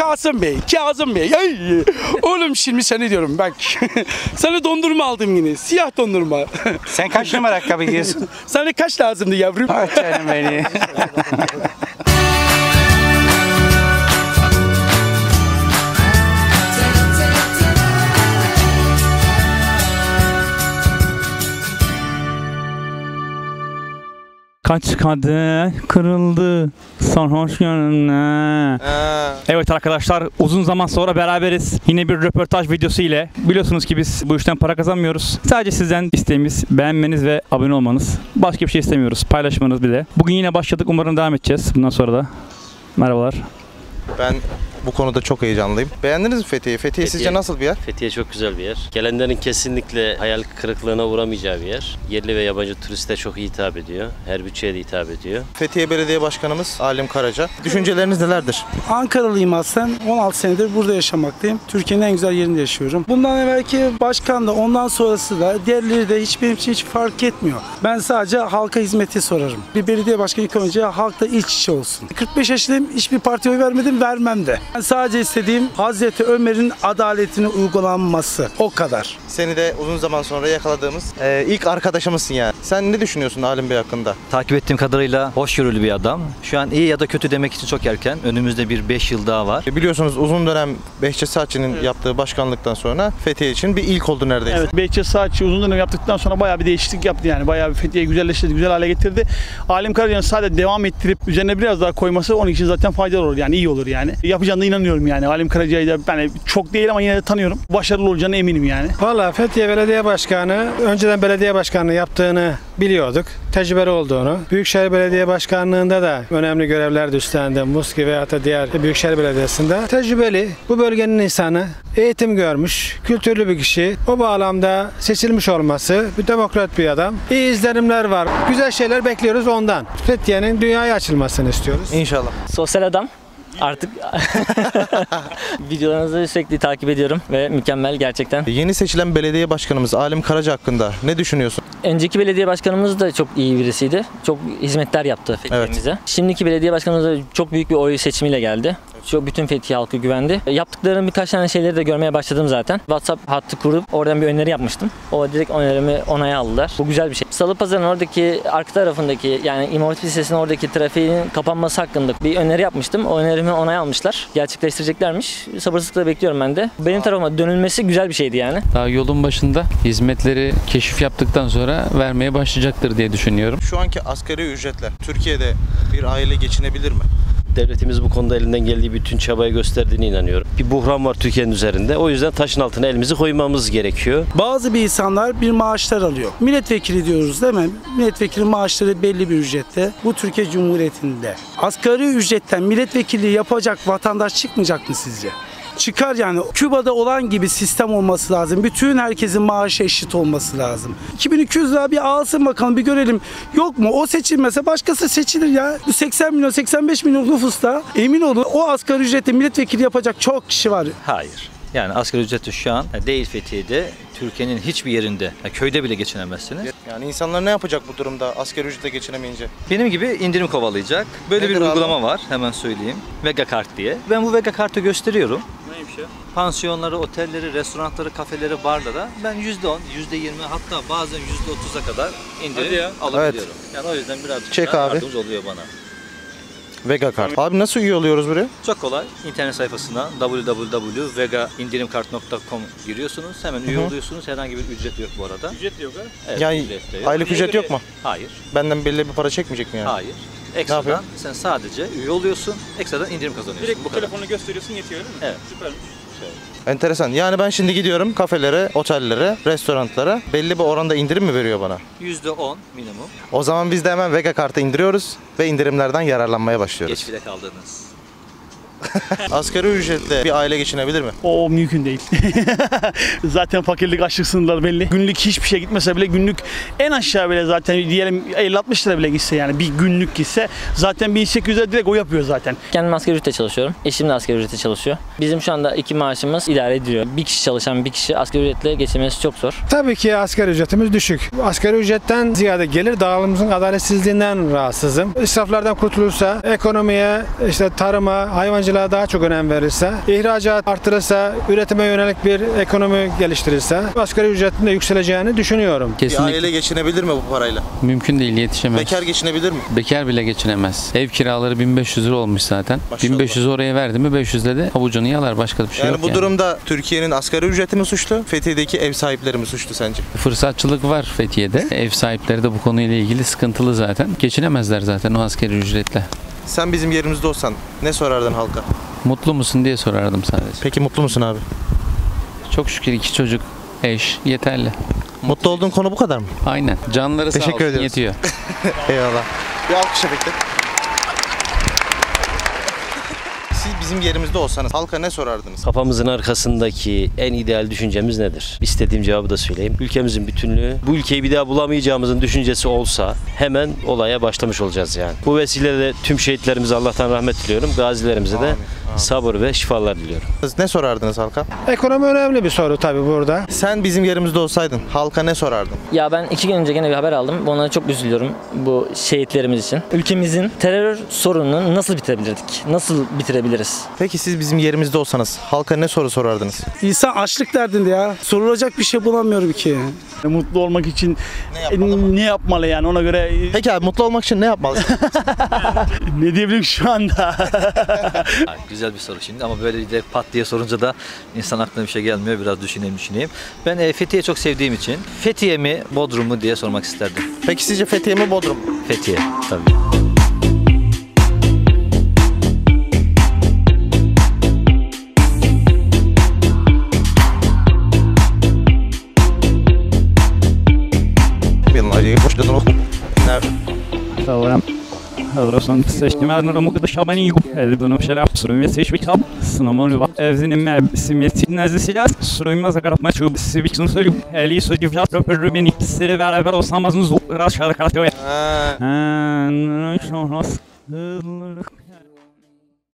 Kasım Bey, Kazım Bey. Ay. Oğlum şimdi seni diyorum bak. Sana dondurma aldım yine. Siyah dondurma. Sen kaç numara ayakkabı giyiyorsun? Sana kaç lazımdı yavrum? Ah canım beni. Kaç kadeh kırıldı sarhoş gönlümle. Evet arkadaşlar, uzun zaman sonra beraberiz. Yine bir röportaj videosu ile. Biliyorsunuz ki biz bu işten para kazanmıyoruz. Sadece sizden isteğimiz beğenmeniz ve abone olmanız. Başka bir şey istemiyoruz. Paylaşmanız bile. Bugün yine başladık. Umarım devam edeceğiz. Bundan sonra da. Merhabalar. Ben bu konuda çok heyecanlıyım. Beğendiniz mi Fethiye'yi? Fethiye sizce nasıl bir yer? Fethiye çok güzel bir yer. Gelenlerin kesinlikle hayal kırıklığına uğramayacağı bir yer. Yerli ve yabancı turiste çok iyi hitap ediyor. Her bütçeye de hitap ediyor. Fethiye Belediye Başkanımız Alim Karaca. Düşünceleriniz nelerdir? Ankaralıyım aslen. 16 senedir burada yaşamaktayım. Türkiye'nin en güzel yerinde yaşıyorum. Bundan evvelki başkan da ondan sonrası da diğerleri de hiç benim için hiç fark etmiyor. Ben sadece halka hizmeti sorarım. Bir belediye başkanı ilk önce halkla iç içe olsun. 45 yaşındayım. Hiçbir partiye oy vermedim, vermem de. Ben sadece istediğim Hazreti Ömer'in adaletini uygulanması. O kadar. Seni de uzun zaman sonra yakaladığımız ilk arkadaşımızsın yani. Sen ne düşünüyorsun Alim Bey hakkında? Takip ettiğim kadarıyla hoşgörülü bir adam. Şu an iyi ya da kötü demek için çok erken. Önümüzde bir 5 yıl daha var. Biliyorsunuz uzun dönem Behçet Saatçı'nın yaptığı başkanlıktan sonra Fethiye için bir ilk oldu neredeyse. Evet, Behçet Saatçı uzun dönem yaptıktan sonra bayağı bir değişiklik yaptı yani. Bayağı bir Fethiye'yi güzelleştirdi, güzel hale getirdi. Alim Karaca'nın sadece devam ettirip üzerine biraz daha koyması onun için zaten faydalı olur yani, iyi olur yani. Yapacağına inanıyorum yani. Alim Karaca'yı da ben çok değil ama yine de tanıyorum. Başarılı olacağına eminim yani. Valla Fethiye Belediye Başkanı önceden belediye başkanlığı yaptığını biliyorduk. Tecrübeli olduğunu. Büyükşehir Belediye Başkanlığı'nda da önemli görevler üstlendi. Muski veya da diğer Büyükşehir Belediyesi'nde. Tecrübeli, bu bölgenin insanı, eğitim görmüş, kültürlü bir kişi. O bağlamda seçilmiş olması, bir demokrat bir adam. İyi izlenimler var. Güzel şeyler bekliyoruz ondan. Fethiye'nin dünyaya açılmasını istiyoruz. İnşallah. Sosyal adam. Artık videolarınızı sürekli takip ediyorum ve mükemmel gerçekten. Yeni seçilen belediye başkanımız Alim Karaca hakkında ne düşünüyorsun? Önceki belediye başkanımız da çok iyi birisiydi. Çok hizmetler yaptı Fethiye'mize. Evet. Şimdiki belediye başkanımız da çok büyük bir oy seçimiyle geldi. Çok bütün Fethiye halkı güvendi. Yaptıklarım birkaç tane şeyleri de görmeye başladım zaten. WhatsApp hattı kurup oradan bir öneri yapmıştım. O direkt önerimi onaya aldılar. Bu güzel bir şey. Salıpazarı'nın oradaki arka tarafındaki yani İmam Hatip Lisesi'nin oradaki trafiğin kapanması hakkında bir öneri yapmıştım. O önerimi onaya almışlar. Gerçekleştireceklermiş. Sabırsızlıkla bekliyorum ben de. Benim tarafıma dönülmesi güzel bir şeydi yani. Daha yolun başında hizmetleri keşif yaptıktan sonra vermeye başlayacaktır diye düşünüyorum. Şu anki asgari ücretle Türkiye'de bir aile geçinebilir mi? Devletimiz bu konuda elinden geldiği bütün çabayı gösterdiğine inanıyorum. Bir buhran var Türkiye'nin üzerinde. O yüzden taşın altına elimizi koymamız gerekiyor. Bazı bir insanlar bir maaşlar alıyor. Milletvekili diyoruz değil mi? Milletvekili maaşları belli bir ücrette. Bu Türkiye Cumhuriyeti'nde. Asgari ücretten milletvekili yapacak vatandaş çıkmayacak mı sizce? Çıkar yani. Küba'da olan gibi sistem olması lazım. Bütün herkesin maaşı eşit olması lazım. 2200 lira bir alsın bakalım, bir görelim. Yok mu? O seçilmese başkası seçilir ya. Bu 80 milyon, 85 milyon nüfusta emin olun o asgari ücretle milletvekili yapacak çok kişi var. Hayır. Yani asgari ücreti şu an değil Fethiye'de, Türkiye'nin hiçbir yerinde, köyde bile geçinemezsiniz. Yani insanlar ne yapacak bu durumda asgari ücretle geçinemeyince? Benim gibi indirim kovalayacak. Böyle Nedir bir uygulama abi? var, hemen söyleyeyim. Vega Kart diye. Ben bu Vega Kart'ı gösteriyorum. Neymiş ya? Pansiyonları, otelleri, restoranları, kafeleri, barlara ben %10, %20 hatta bazen %30'a kadar indirim alabiliyorum. Evet. Yani o yüzden birazcık daha yardımcı oluyor bana. Vega Kart. Abi nasıl üye oluyoruz buraya? Çok kolay. İnternet sayfasına www.vegaindirimkart.com giriyorsunuz. Hemen üye oluyorsunuz. Herhangi bir ücret yok bu arada. Ücret yok ha? Evet, Yani ücret yok. aylık ücret yok mu? Hayır. Benden belli bir para çekmeyecek mi yani? Hayır. Ekstradan sen sadece üye oluyorsun. Ekstradan indirim kazanıyorsun. Direkt bu kadar. telefonu gösteriyorsun, yetiyor değil mi? Evet. Süpermiş. Enteresan. Yani ben şimdi gidiyorum kafelere, otellere, restoranlara. Belli bir oranda indirim mi veriyor bana? %10 minimum. O zaman biz de hemen Vega Kart'ı indiriyoruz ve indirimlerden yararlanmaya başlıyoruz. Geç bile kaldınız. Asgari ücretle bir aile geçinebilir mi? O mümkün değil. Zaten fakirlik, açlık sınırları belli. Günlük hiçbir şey gitmese bile günlük en aşağı bile zaten diyelim 50-60 lira bile gitse yani bir günlük gitse zaten 1800 lira direkt o yapıyor zaten. Kendim asgari ücretle çalışıyorum. Eşim de asgari ücretle çalışıyor. Bizim şu anda iki maaşımız idare ediliyor. Bir kişi çalışan bir kişi asgari ücretle geçinmesi çok zor. Tabii ki asgari ücretimiz düşük. Asgari ücretten ziyade gelir dağılımımızın adaletsizliğinden rahatsızım. İsraflardan kurtulursa ekonomiye, işte tarıma, hayvancılığa hayvancılığa daha çok önem verirse, ihracat artırırsa, üretime yönelik bir ekonomi geliştirirse asgari ücretin de yükseleceğini düşünüyorum. Bir Kesinlikle aile geçinebilir mi bu parayla? mümkün değil, yetişemez. Bekar geçinebilir mi? Bekar bile geçinemez. Ev kiraları 1500 lira olmuş zaten. Maşallah. 1500 oraya verdi mi 500'de de avucunu yalar, başka bir şey Yani yok bu durumda Türkiye'nin asgari ücreti mi suçlu, Fethiye'deki ev sahipleri mi suçlu sence? Fırsatçılık var Fethiye'de. Ev sahipleri de bu konuyla ilgili sıkıntılı zaten. Geçinemezler zaten o asgari ücretle. Sen bizim yerimizde olsan ne sorardın halka? Mutlu musun diye sorardım sadece. Peki mutlu musun abi? Çok şükür 2 çocuk, eş yeterli. Mutlu olduğun konu bu kadar mı? Aynen. Canları sağ Teşekkür olsun, ediyoruz. yetiyor. Eyvallah. Bir alkışa bekle. Siz bizim yerimizde olsanız halka ne sorardınız? Kafamızın arkasındaki en ideal düşüncemiz nedir? İstediğim cevabı da söyleyeyim. Ülkemizin bütünlüğü, bu ülkeyi bir daha bulamayacağımızın düşüncesi olsa hemen olaya başlamış olacağız yani. Bu vesileyle tüm şehitlerimize Allah'tan rahmet diliyorum. Gazilerimize de sabır ve şifalar diliyorum. Ne sorardınız halka? Ekonomi önemli bir soru tabii burada. Sen bizim yerimizde olsaydın halka ne sorardın? Ya ben 2 gün önce gene bir haber aldım. Ona çok üzülüyorum bu şehitlerimiz için. Ülkemizin terör sorununu nasıl bitirebilirdik? Nasıl bitirebiliriz? Peki siz bizim yerimizde olsanız halka ne soru sorardınız? İnsan açlık derdinde ya. Sorulacak bir şey bulamıyorum ki. Mutlu olmak için ne yapmalı yani ona göre Peki abi mutlu olmak için ne yapmalısın? ne diyebilirim şu anda? Güzel bir soru şimdi ama böyle de pat diye sorunca da insan aklına bir şey gelmiyor. Biraz düşüneyim. Ben Fethiye'yi çok sevdiğim için Fethiye mi Bodrum mu diye sormak isterdim. Peki sizce Fethiye mi Bodrum mu? Fethiye tabii. Rosan seçtiğimden ramuk dışarıdan iyi yok. Elbette bir şeyler sürüyor. Seçmek tam sınamalı var. Evinin simyeti nezlesiyle sürüymez akaratma çubuğu siviksin söylüyor. Eli söylüyor. Röpörü beni seri beraber olsamazın zor aşağıda karatıyor.